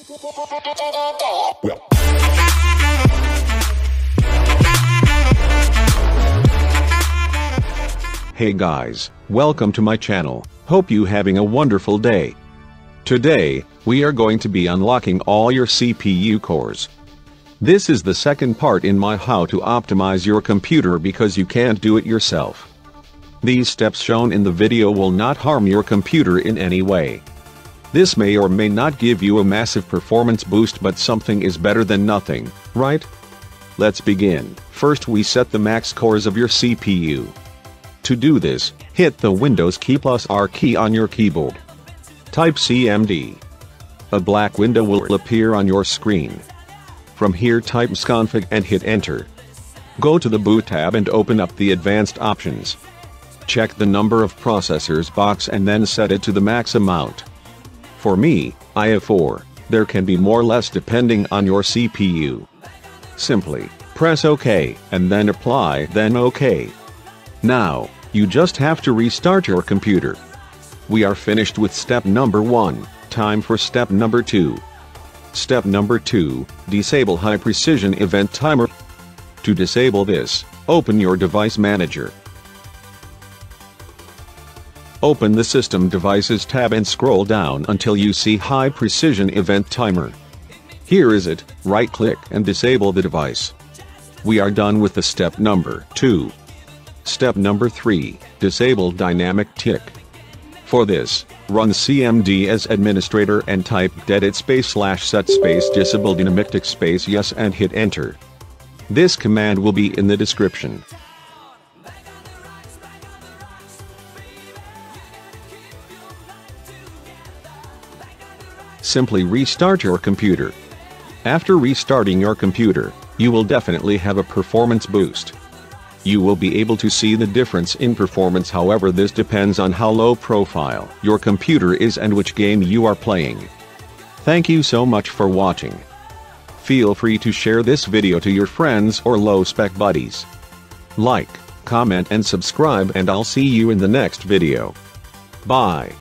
Well. Hey guys, welcome to my channel. Hope you having a wonderful day. Today, we are going to be unlocking all your CPU cores. This is the second part in my how to optimize your computer because you can't do it yourself. These steps shown in the video will not harm your computer in any way. This may or may not give you a massive performance boost, but something is better than nothing, right? Let's begin. First, we set the max cores of your CPU. To do this, hit the Windows key plus R key on your keyboard. Type CMD. A black window will appear on your screen. From here, type msconfig and hit enter. Go to the boot tab and open up the advanced options. Check the number of processors box and then set it to the max amount. For me, I have 4, there can be more or less depending on your CPU. Simply press OK and then apply, then OK. Now, you just have to restart your computer. We are finished with step number 1, time for step number 2. Step number 2, disable high precision event timer. To disable this, open your device manager. Open the System Devices tab and scroll down until you see High Precision Event Timer. Here is it, right-click and disable the device. We are done with the step number 2. Step number 3, disable dynamic tick. For this, run cmd as administrator and type dedit /set disabledynamictick yes and hit enter. This command will be in the description. Simply restart your computer. After restarting your computer, you will definitely have a performance boost. You will be able to see the difference in performance, however this depends on how low profile your computer is and which game you are playing. Thank you so much for watching. Feel free to share this video to your friends or low-spec buddies. Like, comment and subscribe, and I'll see you in the next video. Bye.